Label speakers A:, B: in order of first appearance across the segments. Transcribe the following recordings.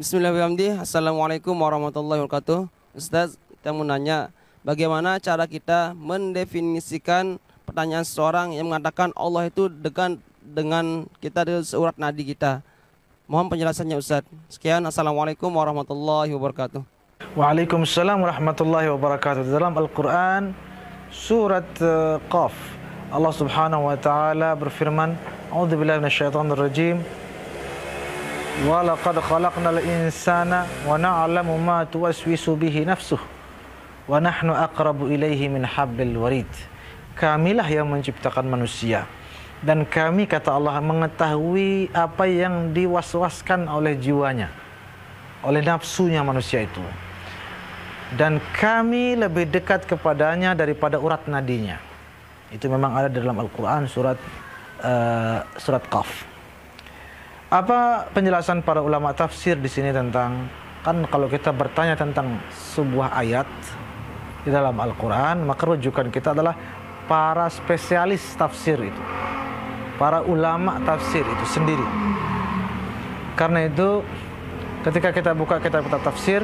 A: Bismillahirrahmanirrahim. Assalamualaikum warahmatullahi wabarakatuh. Ustaz, kita mau nanya, bagaimana cara kita mendefinisikan pertanyaan seseorang yang mengatakan Allah itu dekat dengan kita di urat nadi kita? Mohon penjelasannya Ustaz. Sekian, Assalamualaikum warahmatullahi wabarakatuh.
B: Waalaikumsalam warahmatullahi wabarakatuh. Dalam Al-Quran surat Qaf, Allah subhanahu wa ta'ala berfirman, A'udzubillahi minasyaitonirrajim, wa laqad khalaqnal insana wa na'lamu ma tuwaswisu bihi nafsuh wa nahnu aqrabu ilaihi min hablil warid. Kamilah yang menciptakan manusia, dan kami, kata Allah, mengetahui apa yang diwaswaskan oleh jiwanya, oleh nafsunya manusia itu, dan kami lebih dekat kepadanya daripada urat nadinya. Itu memang ada dalam Al-Quran surat Qaf. Apa penjelasan para ulama tafsir di sini tentang, kan kalau kita bertanya tentang sebuah ayat di dalam Al-Quran, maka rujukan kita adalah para spesialis tafsir itu, para ulama tafsir itu sendiri. Karena itu ketika kita buka kitab-kitab tafsir,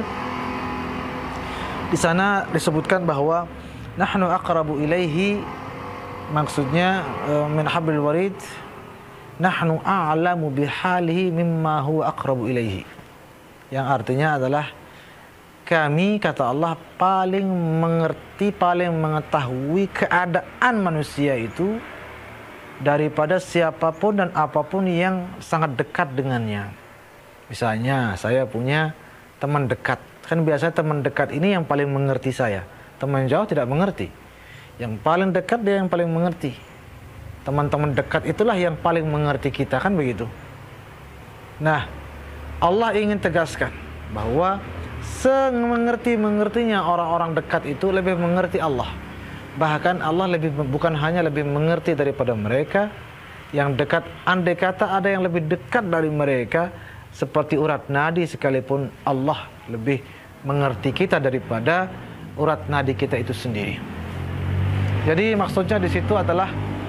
B: di sana disebutkan bahwa nahnu aqrabu ilaihi, maksudnya min hablil warid, nahnu a'lamu bihalihi mimma huwa aqrabu ilaihi, yang artinya adalah kami, kata Allah, paling mengerti, paling mengetahui keadaan manusia itu daripada siapapun dan apapun yang sangat dekat dengannya. Misalnya saya punya teman dekat, kan biasanya teman dekat ini yang paling mengerti saya. Teman jauh tidak mengerti. Yang paling dekat dia yang paling mengerti. Teman-teman dekat itulah yang paling mengerti kita, kan begitu. Nah, Allah ingin tegaskan bahwa semengerti-mengertinya orang-orang dekat itu lebih mengerti Allah. Bahkan Allah bukan hanya lebih mengerti daripada mereka yang dekat, andai kata ada yang lebih dekat dari mereka seperti urat nadi sekalipun, Allah lebih mengerti kita daripada urat nadi kita itu sendiri. Jadi maksudnya di situ adalah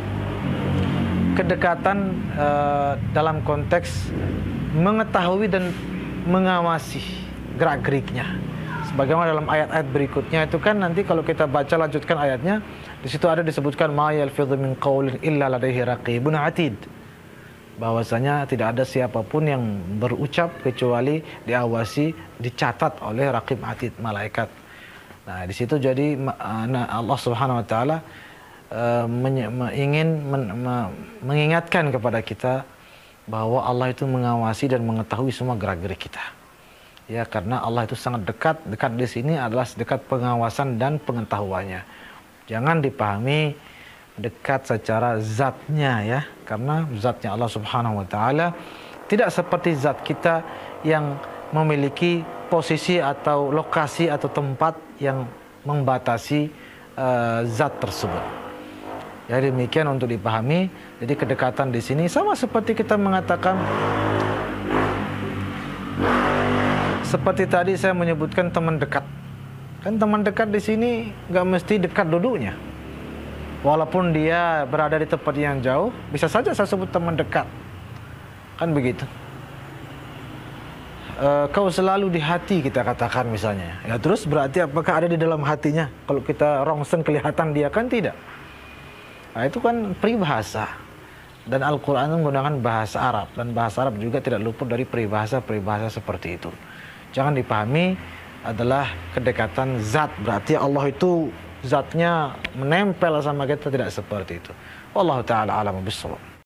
B: kedekatan dalam konteks mengetahui dan mengawasi gerak-geriknya. Sebagaimana dalam ayat-ayat berikutnya itu kan, nanti kalau kita baca lanjutkan ayatnya, di situ ada disebutkan ma yalfidhu min qaulin illa ladaihi raqibun atid, bahwasanya tidak ada siapapun yang berucap kecuali diawasi, dicatat oleh raqib atid, malaikat. Nah, di situ jadi Allah Subhanahu wa taala ingin mengingatkan kepada kita bahwa Allah itu mengawasi dan mengetahui semua gerak-gerik kita. Ya, karena Allah itu sangat dekat. Dekat di sini adalah dekat pengawasan dan pengetahuannya. Jangan dipahami dekat secara zatnya, ya, karena zatnya Allah Subhanahu wa taala tidak seperti zat kita yang memiliki posisi atau lokasi atau tempat yang membatasi zat tersebut. Ya, demikian untuk dipahami. Jadi kedekatan di sini sama seperti kita mengatakan, seperti tadi saya menyebutkan teman dekat. Kan teman dekat di sini nggak mesti dekat duduknya. Walaupun dia berada di tempat yang jauh, bisa saja saya sebut teman dekat. Kan begitu. Kau selalu di hati, kita katakan misalnya. Ya, terus berarti apakah ada di dalam hatinya? Kalau kita rongseng kelihatan dia, kan tidak. Nah, itu kan peribahasa. Dan Al-Quran menggunakan bahasa Arab. Dan bahasa Arab juga tidak luput dari peribahasa-peribahasa seperti itu. Jangan dipahami adalah kedekatan zat. Berarti Allah itu zatnya menempel sama kita, tidak seperti itu. Wallahu ta'ala a'lamu bissawab.